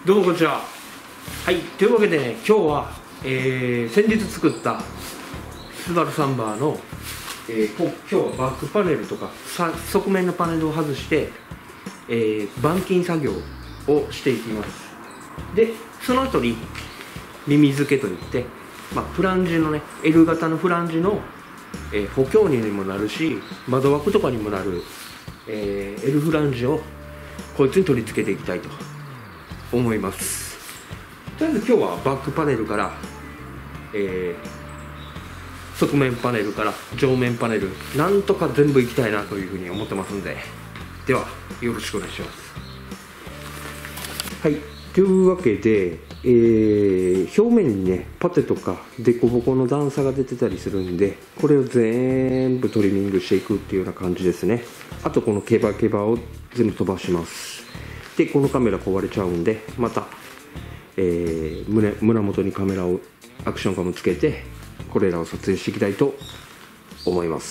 どうもこんにちは。はい、というわけでね、今日は、先日作ったスバルサンバーの、今日はバックパネルとか側面のパネルを外して、板金作業をしていきます。で、その後に耳付けといって、フランジのね L 型のフランジの、補強にもなるし窓枠とかにもなる、L フランジをこいつに取り付けていきたいと思います。とりあえず今日はバックパネルから、側面パネルから上面パネルなんとか全部いきたいなというふうに思ってますので、ではよろしくお願いします。はい、というわけで、表面にねパテとかデコボコの段差が出てたりするんで、これを全部トリミングしていくっていうような感じですね。あとこのケバを全部飛ばします。でこのカメラ壊れちゃうんで、また、胸元にカメラをアクションカムつけてこれらを撮影していきたいと思います。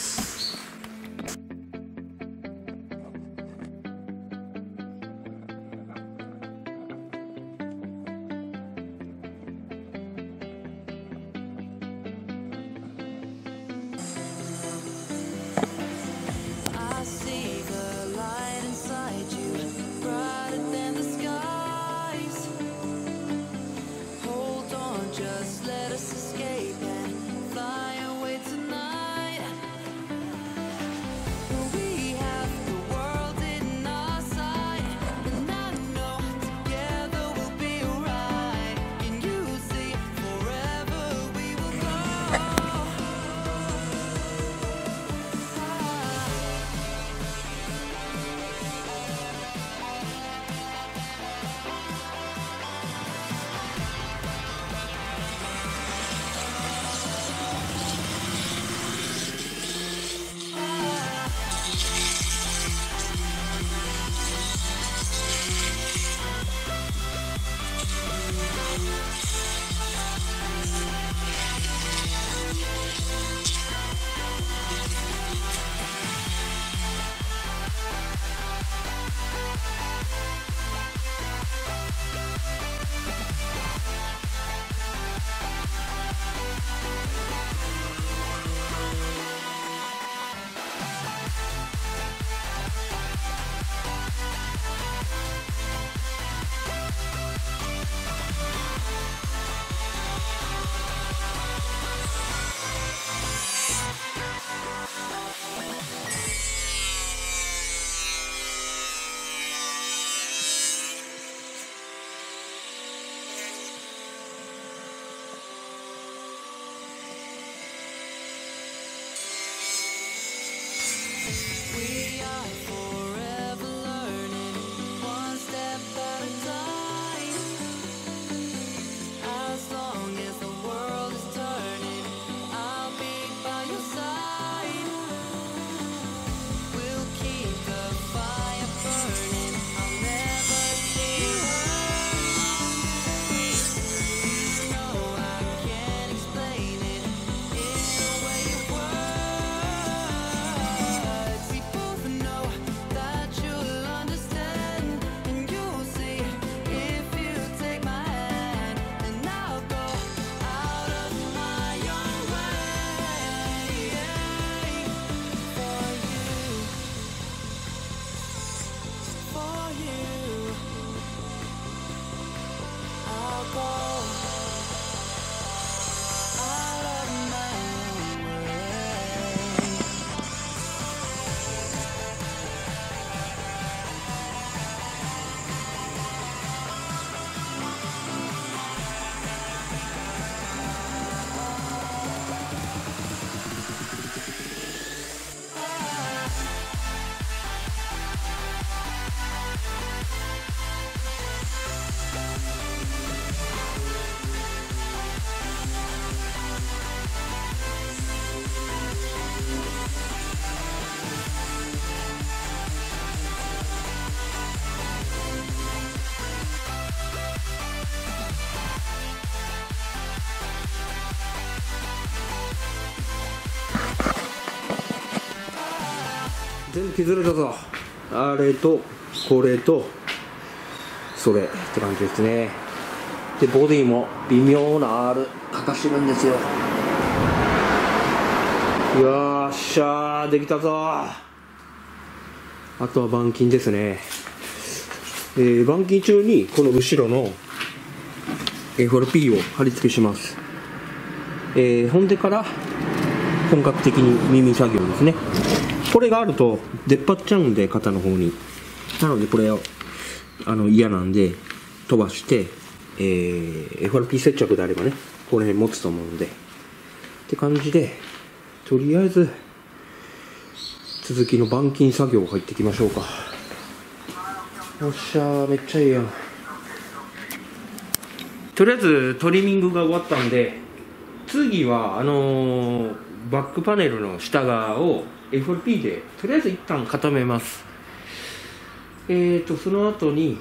全部削れたぞ。あれとこれとそれって感じですね。でボディも微妙な R かかしてるんですよ。よっしゃー、できたぞー。あとは板金ですね。板金中にこの後ろの FRP を貼り付けします。ほんでから本格的に耳作業ですね。これがあると出っ張っちゃうんで、肩の方に。なのでこれを嫌なんで飛ばして、FRP 接着であればね、この辺持つと思うんでって感じで、とりあえず続きの板金作業入っていきましょうか。よっしゃー、めっちゃいいやん。とりあえずトリミングが終わったんで、次はバックパネルの下側を FRP でとりあえず一旦固めます。その後に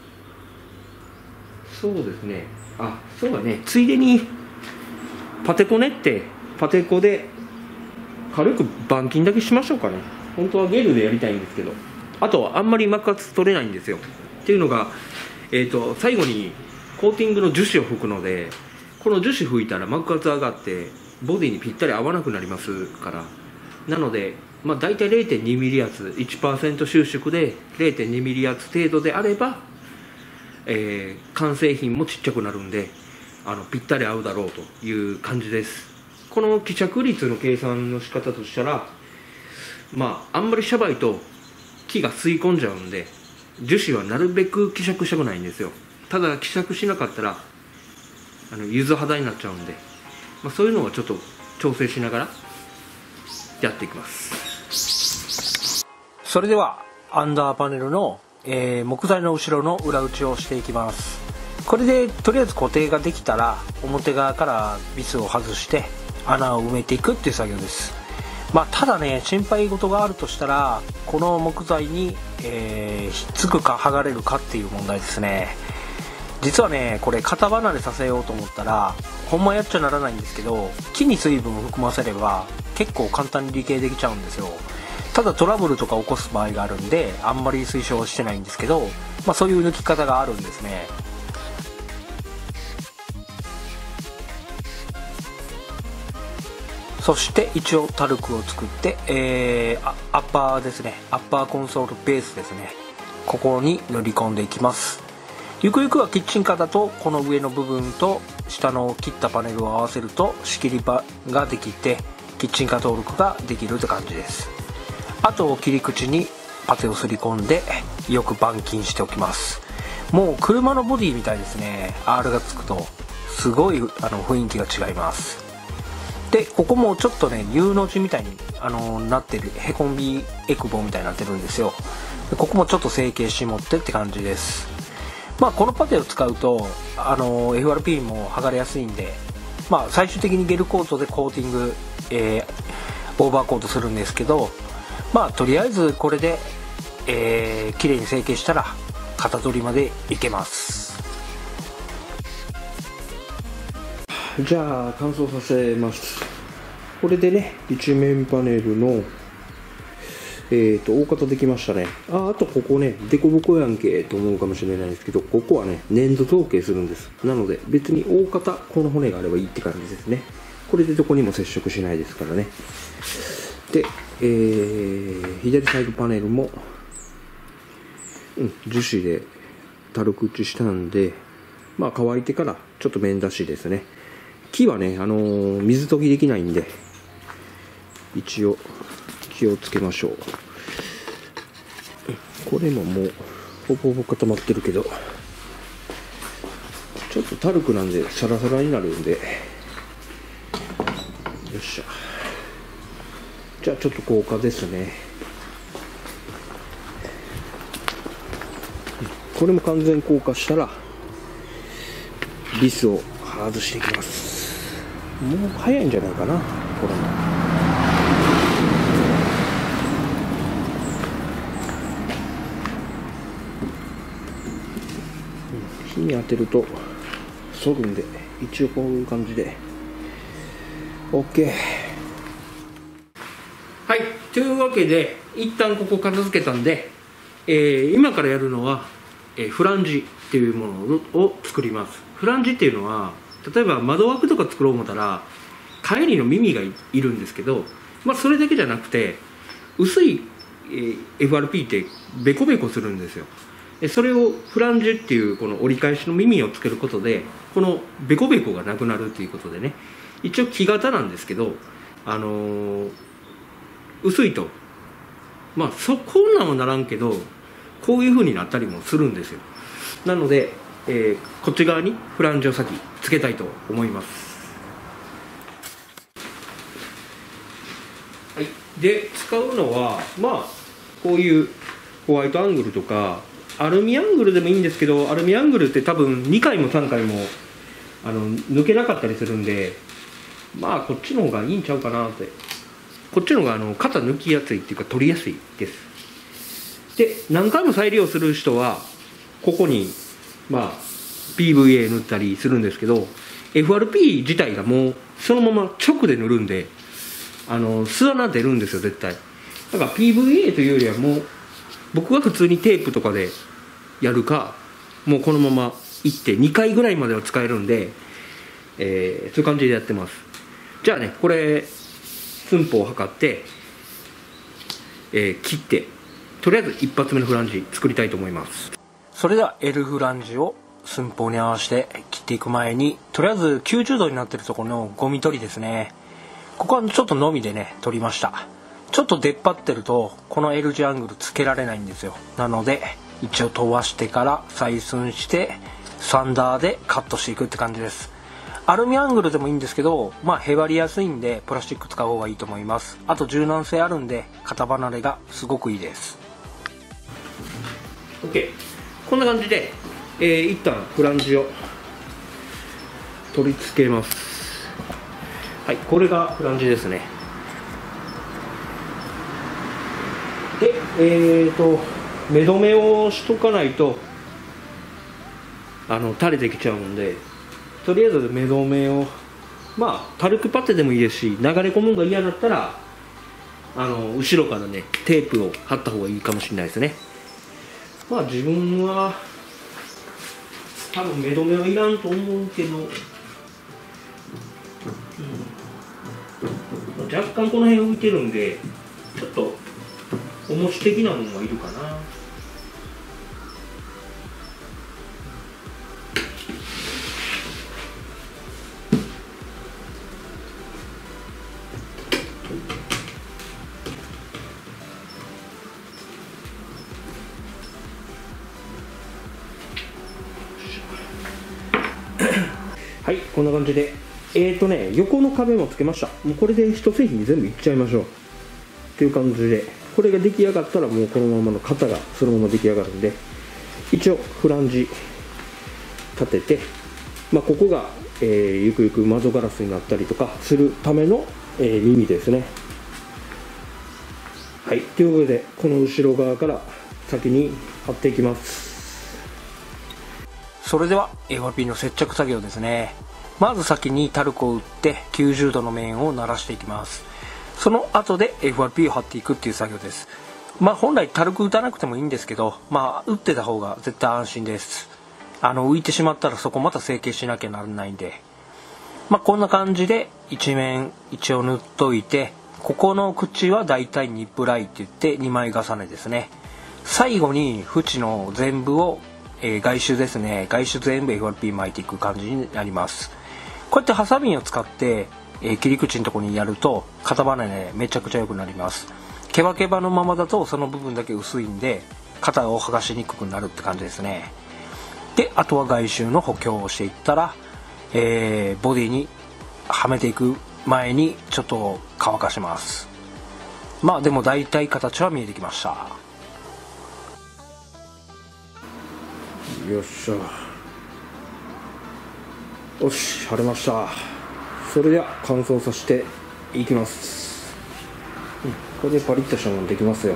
そうですね、そうだね、ついでにパテコねって、パテコで軽く板金だけしましょうかね。本当はゲルでやりたいんですけど、あとあんまり膜圧取れないんですよ。っていうのが、最後にコーティングの樹脂を拭くので、この樹脂拭いたら膜圧上がってボディにぴったり合わなくなりますから。なので大体 0.2mm 圧 1% 収縮で 0.2mm 圧程度であれば、完成品もちっちゃくなるんでぴったり合うだろうという感じです。この希釈率の計算の仕方としたら、あんまりシャバいと木が吸い込んじゃうんで、樹脂はなるべく希釈したくないんですよ。ただ希釈しなかったら柚子肌になっちゃうんで、そういうのはちょっと調整しながらやっていきます。それではアンダーパネルの、木材の後ろの裏打ちをしていきます。これでとりあえず固定ができたら、表側からビスを外して穴を埋めていくっていう作業です。ただね、心配事があるとしたら、この木材に、ひっつくか剥がれるかっていう問題ですね。実はね、これ型離れさせようと思ったらほんまやっちゃならないんですけど、木に水分を含ませれば結構簡単に理系できちゃうんですよ。ただトラブルとか起こす場合があるんで、あんまり推奨してないんですけど、そういう抜き方があるんですね。そして一応タルクを作って、アッパーですね、アッパーコンソールベースですね、ここに塗り込んでいきます。ゆくゆくはキッチンカーだとこの上の部分と下の切ったパネルを合わせると仕切り場ができて、キッチンカー登録ができるって感じです。あと切り口にパテをすり込んでよく板金しておきます。もう車のボディみたいですね。 R がつくとすごい雰囲気が違います。でここもちょっとね U の字みたいになってる、へこみエクボみたいになってるんですよ。でここもちょっと成形して持ってって感じです。このパテを使うとFRP も剥がれやすいんで、最終的にゲルコートでコーティング、オーバーコートするんですけど、とりあえずこれで、綺麗に成形したら型取りまでいけます。じゃあ乾燥させます。これでね、一面パネルの大型できましたね。あとここね、デコボコやんけと思うかもしれないですけど、ここはね、粘土造形するんです。なので別に大型この骨があればいいって感じですね。これでどこにも接触しないですからね。で、左サイドパネルも、樹脂でタルク打ちしたんで、乾いてからちょっと面出しですね。木はね、水溶きできないんで一応気をつけましょう。これももうほぼほぼ固まってるけど、ちょっとタルクなんでサラサラになるんで、よっしゃ。じゃあちょっと硬化ですね。これも完全硬化したらビスを外していきます。もう早いんじゃないかな、これも。火に当てると反るんで、一応こういう感じで OK。 はい、というわけで一旦ここ片付けたんで、今からやるのは、フランジっていうものを作ります。フランジっていうのは例えば窓枠とか作ろう思ったら帰りの耳がいるんですけど、それだけじゃなくて薄い、FRP ってベコベコするんですよ。それをフランジっていうこの折り返しの耳をつけることでこのベコベコがなくなるっていうことでね、一応木型なんですけど、薄いとこんなんはならんけどこういう風になったりもするんですよ。なので、こっち側にフランジを先つけたいと思います。はい、で使うのはこういうホワイトアングルとかアルミアングルでもいいんですけど、アルミアングルって多分2回も3回も抜けなかったりするんで、こっちの方がいいんちゃうかなって。こっちの方が型抜きやすいっていうか取りやすいです。で何回も再利用する人はここにPVA 塗ったりするんですけど、 FRP 自体がもうそのまま直で塗るんで巣穴出るんですよ絶対。だから PVA というよりはもう僕は普通にテープとかでやるか、もうこのままいって2回ぐらいまでは使えるんで、そういう感じでやってます。じゃあね、これ寸法を測って、切ってとりあえず一発目のフランジ作りたいと思います。それでは L フランジを寸法に合わせて切っていく前に、とりあえず90度になってるところのゴミ取りですね、ここはちょっとのみでね取りました。ちょっと出っ張ってるとこの L 字アングルつけられないんですよ。なので一応飛ばしてから採寸してサンダーでカットしていくって感じです。アルミアングルでもいいんですけど、へばりやすいんでプラスチック使う方がいいと思います。あと柔軟性あるんで型離れがすごくいいです。 OK、 こんな感じで、一旦フランジを取り付けます。はい、これがフランジですね。で目止めをしとかないと垂れてきちゃうんで、とりあえず目止めを軽くパテでもいいですし、流れ込むのが嫌だったら後ろからねテープを貼った方がいいかもしれないですね。自分は多分目止めはいらんと思うけど、若干この辺浮いてるんでちょっと重し的なものがいるかな。はい、こんな感じで横の壁もつけました。もうこれで一製品に全部いっちゃいましょうっていう感じで、これが出来上がったらもうこのままの型がそのまま出来上がるんで、一応フランジ立てて、ここが、ゆくゆく窓ガラスになったりとかするための、耳ですね。はい、ということでこの後ろ側から先に貼っていきます。それでは FRP の接着作業ですね。まず先にタルクを打って90度の面を慣らしていきます。その後で FRP を貼っていくっていう作業です。本来タルク打たなくてもいいんですけど、打ってた方が絶対安心です。浮いてしまったらそこまた成形しなきゃならないんで、こんな感じで一面一応塗っといて、ここの口はだいたいニップライって言って2枚重ねですね。最後に縁の全部を、外周ですね、外周全部 FRP 巻いていく感じになります。こうやってハサミを使って、切り口のところにやると型離れねめちゃくちゃ良くなります。ケバケバのままだとその部分だけ薄いんで型を剥がしにくくなるって感じですね。であとは外周の補強をしていったら、ボディにはめていく前にちょっと乾かします。でも大体形は見えてきました。よっしゃ、よし貼れました。それでは乾燥させていきます。これでパリッとしたものできますよ。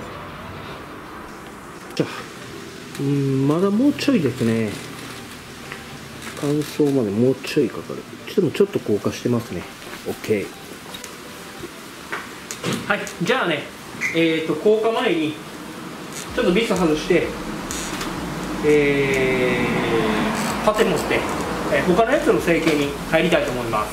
じゃあまだもうちょいですね。乾燥までもうちょいかかる。でもちょっと硬化してますね。 OK。 はい、じゃあね硬化前にちょっとビス外してパテ持って、他のやつの成形に入りたいと思います。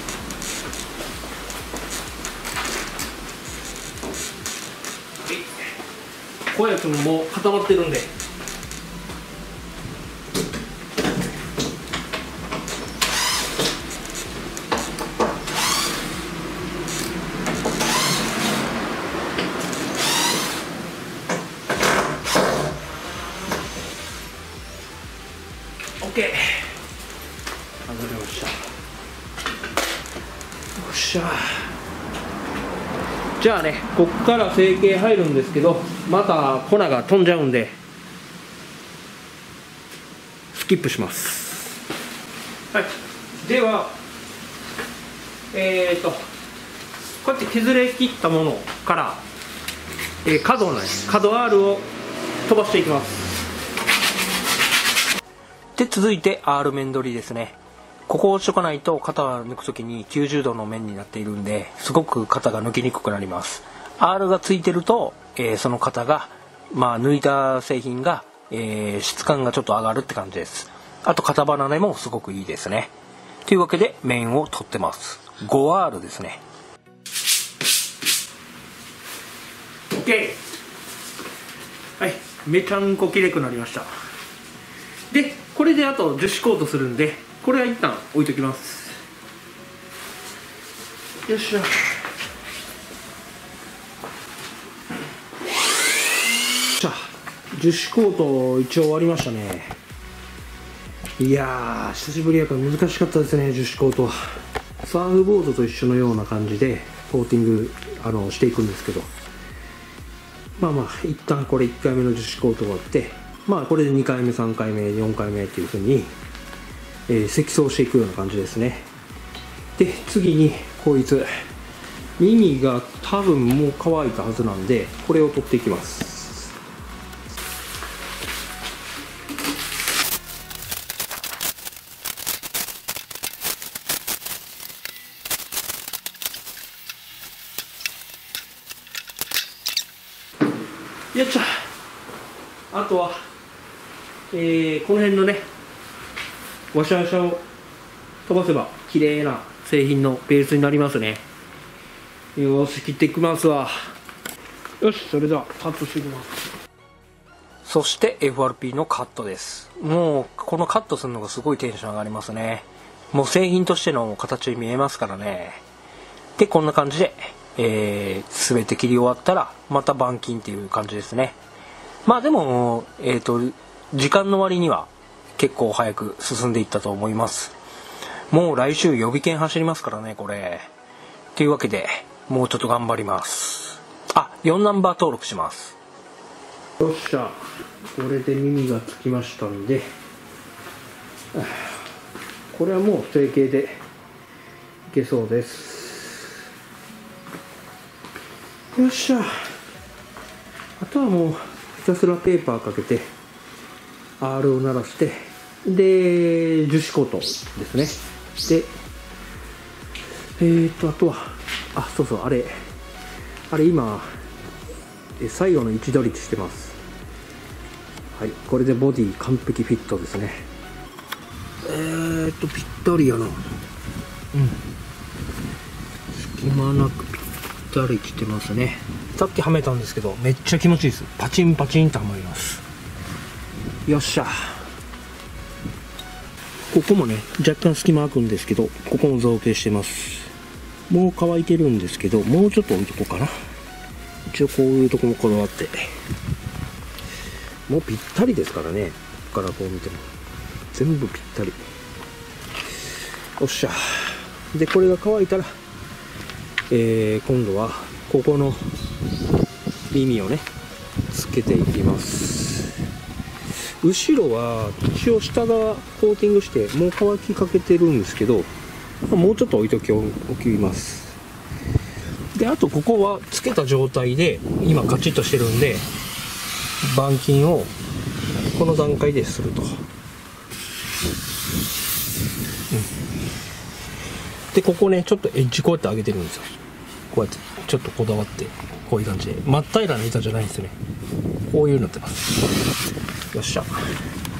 小谷君も固まってるんで、OK、 外れました。よっしゃ。じゃあね、ここから成形入るんですけど、また粉が飛んじゃうんでスキップします。はい、ではこうやって削れ切ったものから、角R を飛ばしていきます。で、続いて R 面取りですね。ここを押しとかないと型を抜くときに90度の面になっているんで、すごく型が抜きにくくなります。R がついてると、その型が、抜いた製品が、質感がちょっと上がるって感じです。あと型離れもすごくいいですね。というわけで面を取ってます。5R ですね。 OK。 はい、めちゃんこきれいくなりました。で、これであと樹脂コートするんで、これは一旦置いときます。よっしゃ。樹脂コート一応終わりましたね。いやー、久しぶりやから難しかったですね。樹脂コートはサーフボードと一緒のような感じでコーティングしていくんですけど、一旦これ1回目の樹脂コート終わって、これで2回目3回目4回目っていう風に積層していくような感じですね。で、次にこいつ耳が多分もう乾いたはずなんで、これを取っていきます。よっしゃ。あとは、この辺のねワシャワシャを飛ばせば綺麗な製品のベースになりますね。よし、切っていきますわ。よし、それではカットしていきます。そして FRP のカットです。もうこのカットするのがすごいテンション上がりますね。もう製品としての形に見えますからね。で、こんな感じで、全て切り終わったらまた板金っていう感じですね。でも、時間の割には結構早く進んでいったと思います。もう来週予備券走りますからね、これ。というわけでもうちょっと頑張ります。4ナンバー登録します。よっしゃ、これで耳がつきましたんで、これはもう成形でいけそうです。よっしゃ。あとはもうひたすらペーパーかけて R を鳴らして、で樹脂コートですね。であとはそうそう、あれ今最後の位置取りしてます。はい、これでボディ完璧フィットですね。ぴったりやな。隙間なくぴったりきてますね。さっきはめたんですけどめっちゃ気持ちいいです。パチンパチンとはまります。よっしゃ。ここもね若干隙間空くんですけど、ここも造形してます。もう乾いてるんですけど、もうちょっと置いとこうかな。一応こういうとこもこだわって、もうぴったりですからね。ここからこう見ても全部ぴったり。よっしゃ。でこれが乾いたら、今度はここの耳をねつけていきます。後ろは一応下側コーティングしてもう乾きかけてるんですけど、もうちょっと置いときます。で、あとここはつけた状態で今カチッとしてるんで、板金をこの段階ですると。でここねちょっとエッジこうやって上げてるんですよ。こうやってちょっとこだわって、こういう感じで真っ平らな板じゃないんですよね。 こういうのってます。よっしゃ。